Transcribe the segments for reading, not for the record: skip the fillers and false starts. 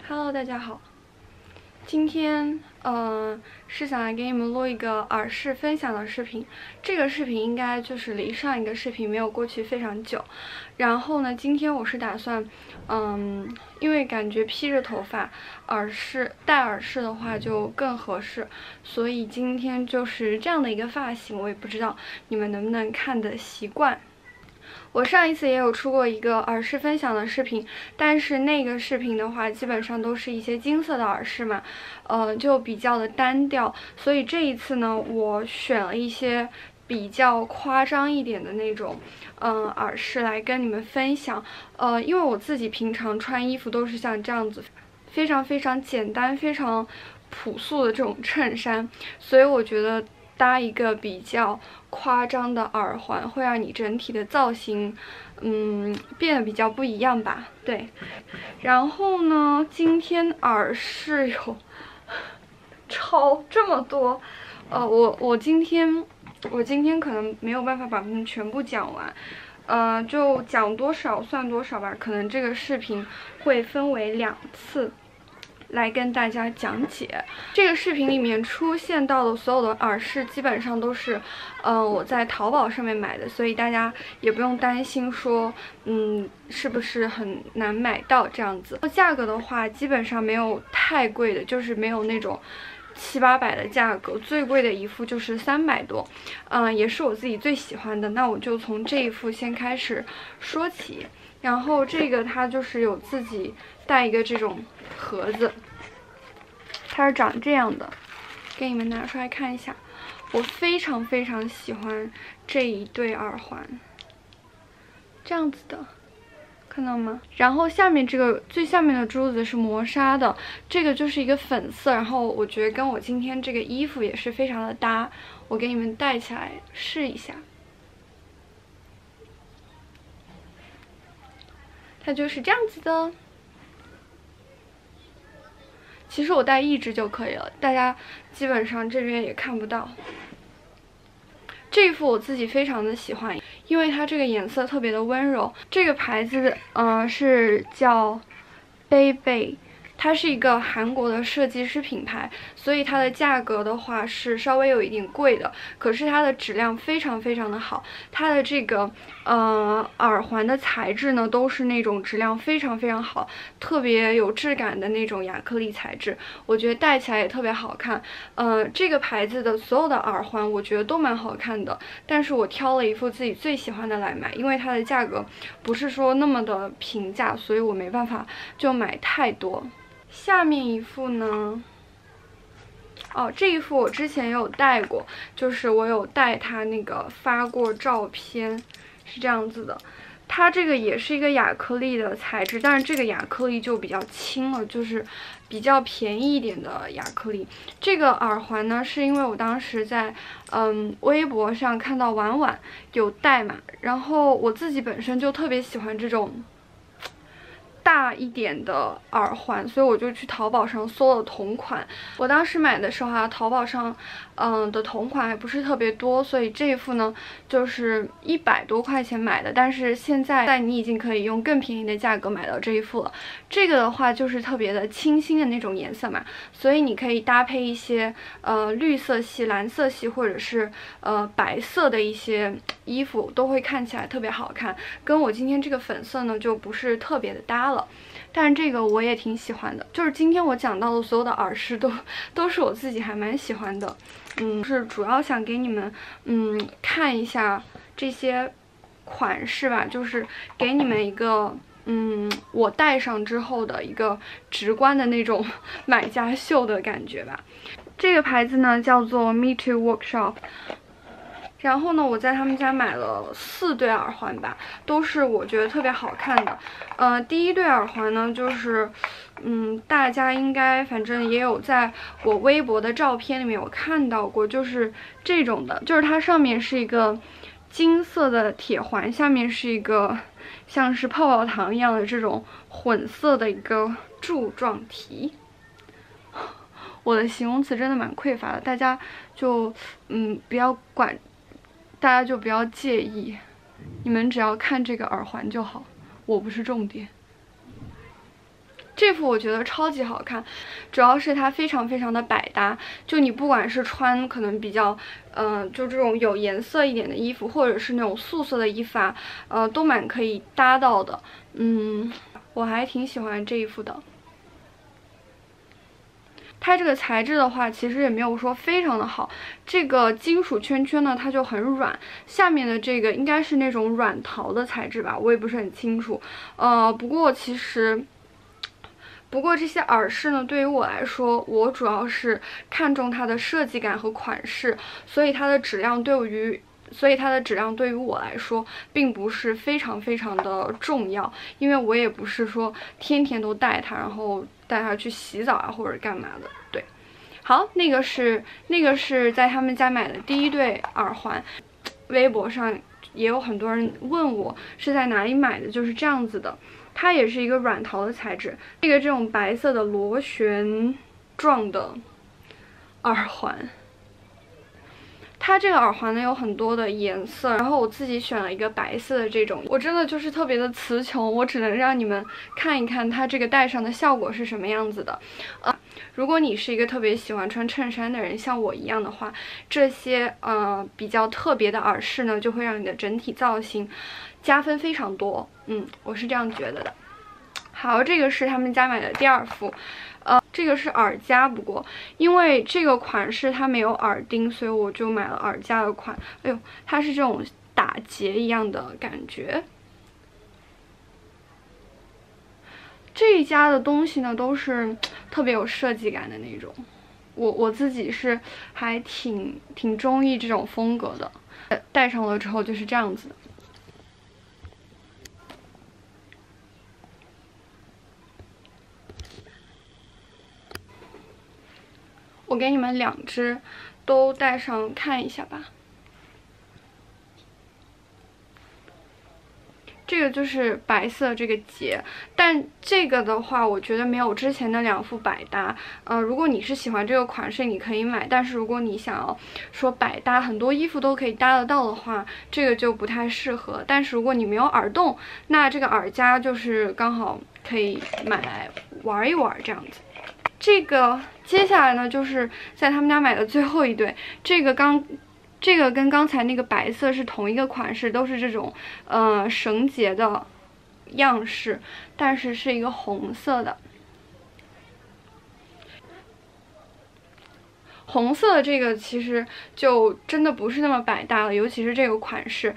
Hello， 大家好。今天是想来给你们录一个耳饰分享的视频。这个视频应该就是离上一个视频没有过去非常久。然后呢，今天我是打算，因为感觉披着头发，戴耳饰的话就更合适，所以今天就是这样的一个发型。我也不知道你们能不能看得习惯。我上一次也有出过一个耳饰分享的视频，但是那个视频的话，基本上都是一些金色的耳饰嘛，就比较的单调。所以这一次呢，我选了一些比较夸张一点的那种，耳饰来跟你们分享。因为我自己平常穿衣服都是像这样子，非常非常简单、非常朴素的这种衬衫，所以我觉得搭一个比较夸张的耳环，会让你整体的造型，变得比较不一样吧。对，然后呢，今天耳饰有这么多，我今天可能没有办法把它们全部讲完，就讲多少算多少吧。可能这个视频会分为2次来跟大家讲解。这个视频里面出现到的所有的耳饰，基本上都是，我在淘宝上面买的，所以大家也不用担心说，是不是很难买到这样子。价格的话，基本上没有太贵的，就是没有那种700、800的价格，最贵的一副就是300多，也是我自己最喜欢的。那我就从这一副先开始说起。然后这个它就是有自己带一个这种盒子，它是长这样的，给你们拿出来看一下。我非常非常喜欢这一对耳环，这样子的，看到吗？然后下面这个最下面的珠子是磨砂的，这个就是一个粉色，然后我觉得跟我今天这个衣服也是非常的搭。我给你们戴起来试一下。它就是这样子的，其实我戴一只就可以了，大家基本上这边也看不到。这一副我自己非常的喜欢，因为它这个颜色特别的温柔。这个牌子是叫贝贝。它是一个韩国的设计师品牌，所以它的价格的话是稍微有一点贵的，可是它的质量非常非常的好。它的这个耳环的材质呢，都是那种质量非常非常好，特别有质感的那种亚克力材质，我觉得戴起来也特别好看。这个牌子的所有的耳环我觉得都蛮好看的，但是我挑了一副自己最喜欢的来买，因为它的价格不是说那么的平价，所以我没办法就买太多。下面一副呢，这一副我之前也有戴过，就是我有带它那个发过照片，是这样子的。它这个也是一个亚克力的材质，但是这个亚克力就比较轻了，就是比较便宜一点的亚克力。这个耳环呢，是因为我当时在微博上看到婉婉有戴嘛，然后我自己本身就特别喜欢这种大一点的耳环，所以我就去淘宝上搜了同款。我当时买的时候淘宝上的同款还不是特别多，所以这一副呢就是100多块钱买的，但是现在你已经可以用更便宜的价格买到这一副了。这个的话就是特别的清新的那种颜色嘛，所以你可以搭配一些绿色系、蓝色系或者是白色的一些衣服，都会看起来特别好看。跟我今天这个粉色呢就不是特别的搭了。但是这个我也挺喜欢的，就是今天我讲到的所有的耳饰都是我自己还蛮喜欢的，是主要想给你们看一下这些款式吧，就是给你们一个我戴上之后的一个直观的那种买家秀的感觉吧。这个牌子呢叫做 Me Too Workshop。然后呢，我在他们家买了4对耳环吧，都是我觉得特别好看的。第一对耳环呢，就是大家应该反正也有在我微博的照片里面有看到过，就是这种的，就是它上面是一个金色的铁环，下面是一个像是泡泡糖一样的这种混色的一个柱状体。我的形容词真的蛮匮乏的，大家就不要管。大家就不要介意，你们只要看这个耳环就好，我不是重点。 这副我觉得超级好看，主要是它非常非常的百搭，就你不管是穿可能比较，就这种有颜色一点的衣服，或者是那种素色的衣服啊，都蛮可以搭到的。我还挺喜欢这一副的。它这个材质的话，其实也没有说非常的好。这个金属圈圈呢，它就很软，下面的这个应该是那种软陶的材质吧，我也不是很清楚。不过这些耳饰呢，对于我来说，我主要是看重它的设计感和款式，所以它的质量对于我来说，并不是非常非常的重要，因为我也不是说天天都戴它，然后带它去洗澡啊或者干嘛的。对，好，那个是在他们家买的第一对耳环，微博上也有很多人问我是在哪里买的，就是这样子的。它也是一个软陶的材质，这种白色的螺旋状的耳环。它这个耳环呢有很多的颜色，然后我自己选了一个白色的这种，我真的就是特别的词穷，我只能让你们看一看它这个戴上的效果是什么样子的。如果你是一个特别喜欢穿衬衫的人，像我一样的话，这些比较特别的耳饰呢，就会让你的整体造型加分非常多。我是这样觉得的。好，这个是他们家买的第二副，这个是耳夹，不过因为这个款式它没有耳钉，所以我就买了耳夹的款。哎呦，它是这种打结一样的感觉。这一家的东西呢，都是特别有设计感的那种。我自己是还挺中意这种风格的，戴上了之后就是这样子的。我给你们两只都戴上看一下吧。这个就是白色这个结，但这个的话，我觉得没有之前的两副百搭。如果你是喜欢这个款式，你可以买。但是如果你想要说百搭，很多衣服都可以搭得到的话，这个就不太适合。但是如果你没有耳洞，那这个耳夹就是刚好可以买来玩一玩这样子。这个接下来呢，就是在他们家买的最后一对，这个跟刚才那个白色是同一个款式，都是这种绳结的样式，但是是一个红色的。红色的这个其实就真的不是那么百搭了，尤其是这个款式，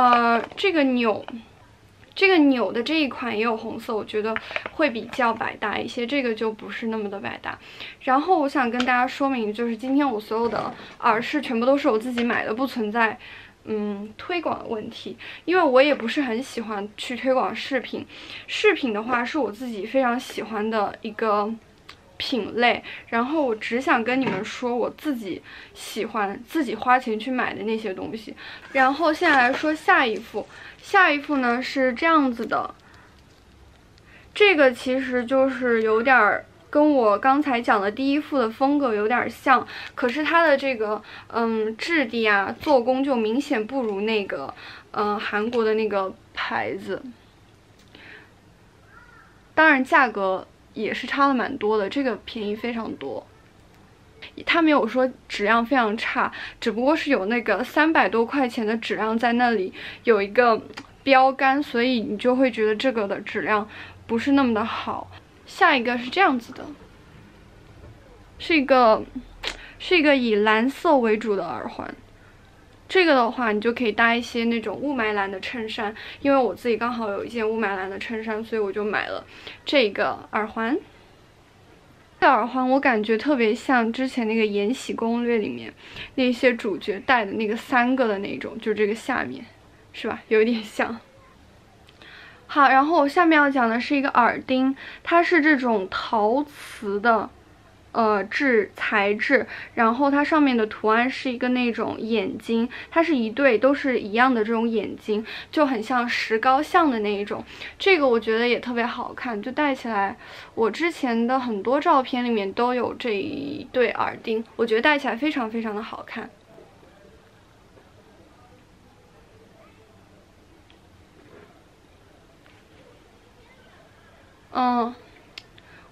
这个纽的这一款也有红色，我觉得会比较百搭一些，这个就不是那么的百搭。然后我想跟大家说明，就是今天我所有的耳饰全部都是我自己买的，不存在推广的问题，因为我也不是很喜欢去推广饰品。饰品的话是我自己非常喜欢的一个品类，然后我只想跟你们说我自己喜欢自己花钱去买的那些东西。然后现在来说下一副呢是这样子的，这个其实就是有点跟我刚才讲的第一副的风格有点像，可是它的这个质地啊做工就明显不如那个韩国的那个牌子，当然价格也是差了蛮多的，这个便宜非常多。它没有说质量非常差，只不过是有那个300多块钱的质量在那里有一个标杆，所以你就会觉得这个的质量不是那么的好。下一个是这样子的，是一个以蓝色为主的耳环。这个的话，你就可以搭一些那种雾霾蓝的衬衫，因为我自己刚好有一件雾霾蓝的衬衫，所以我就买了这个耳环。这个耳环我感觉特别像之前那个《延禧攻略》里面那些主角戴的那个3个的那种，就这个下面，是吧？有点像。好，然后我下面要讲的是一个耳钉，它是这种陶瓷的材质，然后它上面的图案是一个那种眼睛，它是一对都是一样的这种眼睛，就很像石膏像的那一种。这个我觉得也特别好看，就戴起来，我之前的很多照片里面都有这一对耳钉，我觉得戴起来非常非常的好看。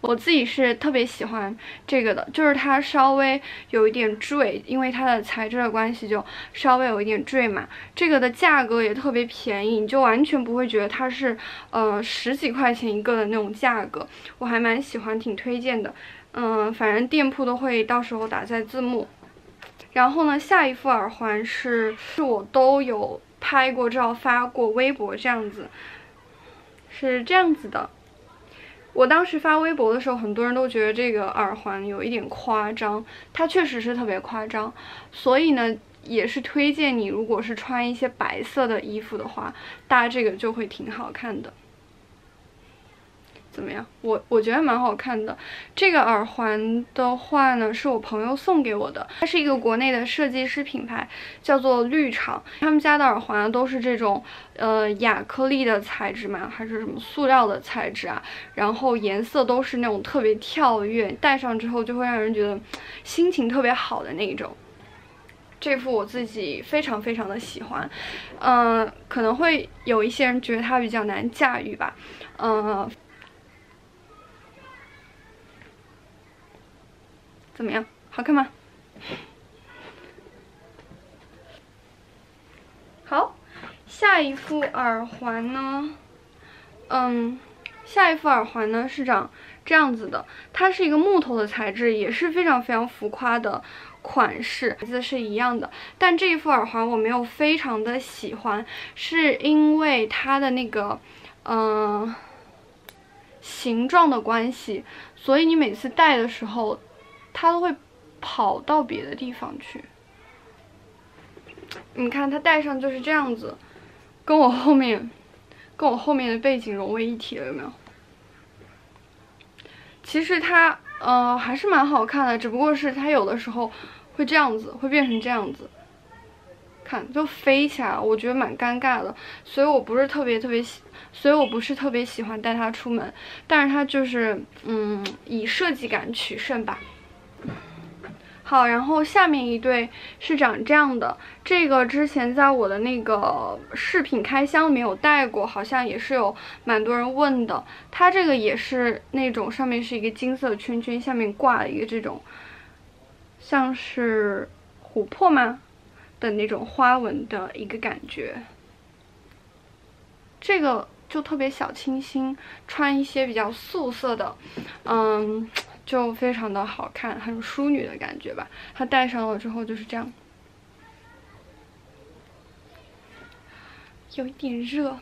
我自己是特别喜欢这个的，就是它稍微有一点坠，因为它的材质的关系就稍微有一点坠嘛。这个的价格也特别便宜，你就完全不会觉得它是10几块钱一个的那种价格，我还蛮喜欢，挺推荐的。反正店铺都会到时候打在字幕。然后呢，下一副耳环是我都有拍过照发过微博这样子，是这样子的。我当时发微博的时候，很多人都觉得这个耳环有一点夸张，它确实是特别夸张，所以呢，也是推荐你，如果是穿一些白色的衣服的话，搭这个就会挺好看的。怎么样？我觉得蛮好看的。这个耳环的话呢，是我朋友送给我的，它是一个国内的设计师品牌，叫做绿厂。他们家的耳环都是这种亚克力的材质嘛，还是什么塑料的材质啊？然后颜色都是那种特别跳跃，戴上之后就会让人觉得心情特别好的那一种。这副我自己非常非常的喜欢，可能会有一些人觉得它比较难驾驭吧，怎么样？好看吗？好，下一副耳环呢？下一副耳环呢是长这样子的，它是一个木头的材质，也是非常非常浮夸的款式，牌子是一样的。但这一副耳环我没有非常的喜欢，是因为它的那个形状的关系，所以你每次戴的时候，它都会跑到别的地方去。你看它戴上就是这样子，跟我后面的背景融为一体了，有没有？其实它还是蛮好看的，只不过是它有的时候会这样子，会变成这样子，看就飞起来了，我觉得蛮尴尬的，所以我不是特别喜欢带它出门，但是它就是以设计感取胜吧。好，然后下面一对是长这样的，这个之前在我的那个饰品开箱里面有带过，好像也是有蛮多人问的。它这个也是那种上面是一个金色圈圈，下面挂了一个这种像是琥珀吗的那种花纹的一个感觉。这个就特别小清新，穿一些比较素色的，就非常的好看，很淑女的感觉吧。它戴上了之后就是这样，有一点热。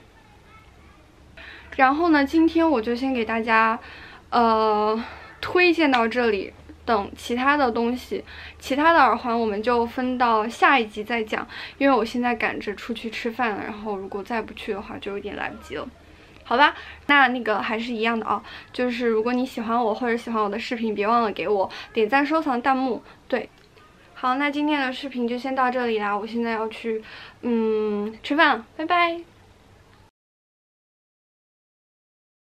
然后呢，今天我就先给大家，推荐到这里。等其他的东西，其他的耳环我们就分到下一集再讲，因为我现在赶着出去吃饭了，然后如果再不去的话，就有点来不及了。好吧，那个还是一样的啊，就是如果你喜欢我或者喜欢我的视频，别忘了给我点赞、收藏、弹幕。对，好，那今天的视频就先到这里啦，我现在要去吃饭了，拜拜。